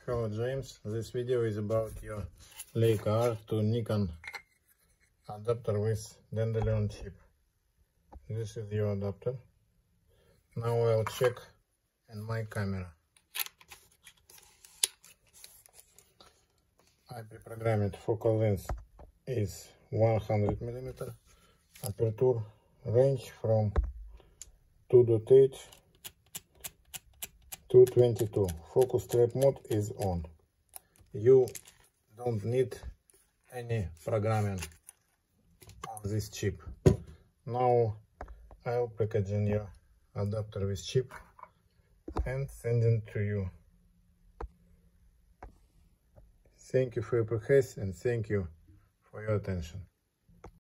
Hello James, this video is about your Leica R to Nikon adapter with Dandelion chip. This is your adapter. Now I'll check in my camera. I pre-programmed focal length is 100 mm, aperture range from 2.8 to 22. Focus trap mode is on. You don't need any programming on this chip. Now I'll package in your adapter with chip and send it to you. Thank you for your patience and thank you for your attention.